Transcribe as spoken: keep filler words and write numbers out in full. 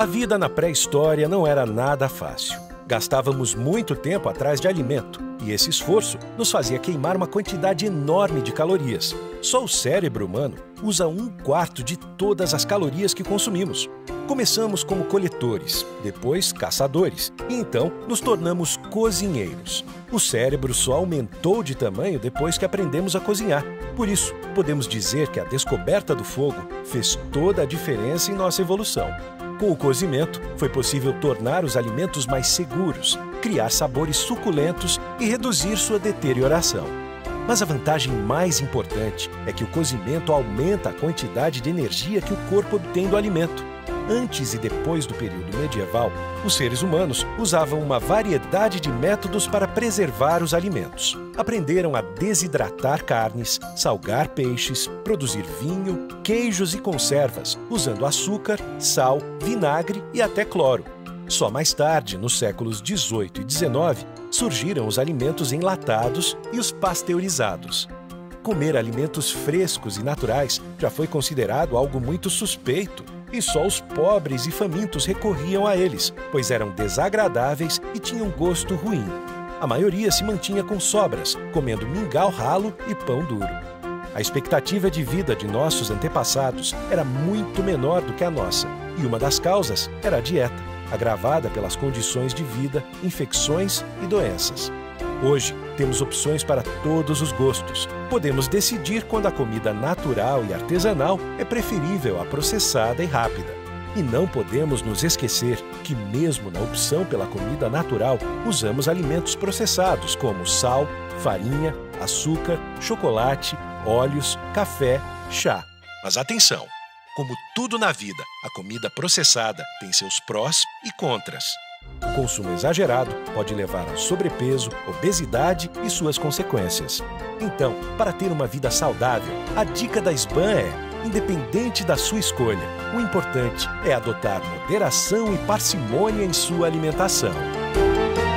A vida na pré-história não era nada fácil. Gastávamos muito tempo atrás de alimento, e esse esforço nos fazia queimar uma quantidade enorme de calorias. Só o cérebro humano usa um quarto de todas as calorias que consumimos. Começamos como coletores, depois caçadores, e então nos tornamos cozinheiros. O cérebro só aumentou de tamanho depois que aprendemos a cozinhar. Por isso, podemos dizer que a descoberta do fogo fez toda a diferença em nossa evolução. Com o cozimento, foi possível tornar os alimentos mais seguros, criar sabores suculentos e reduzir sua deterioração. Mas a vantagem mais importante é que o cozimento aumenta a quantidade de energia que o corpo obtém do alimento. Antes e depois do período medieval, os seres humanos usavam uma variedade de métodos para preservar os alimentos. Aprenderam a desidratar carnes, salgar peixes, produzir vinho, queijos e conservas, usando açúcar, sal, vinagre e até cloro. Só mais tarde, nos séculos dezoito e dezenove, surgiram os alimentos enlatados e os pasteurizados. Comer alimentos frescos e naturais já foi considerado algo muito suspeito, e só os pobres e famintos recorriam a eles, pois eram desagradáveis e tinham gosto ruim. A maioria se mantinha com sobras, comendo mingau ralo e pão duro. A expectativa de vida de nossos antepassados era muito menor do que a nossa, e uma das causas era a dieta, agravada pelas condições de vida, infecções e doenças. Hoje, temos opções para todos os gostos. Podemos decidir quando a comida natural e artesanal é preferível à processada e rápida. E não podemos nos esquecer que, mesmo na opção pela comida natural, usamos alimentos processados como sal, farinha, açúcar, chocolate, óleos, café, chá. Mas atenção! Como tudo na vida, a comida processada tem seus prós e contras. O consumo exagerado pode levar ao sobrepeso, obesidade e suas consequências. Então, para ter uma vida saudável, a dica da SBAM é: independente da sua escolha, o importante é adotar moderação e parcimônia em sua alimentação.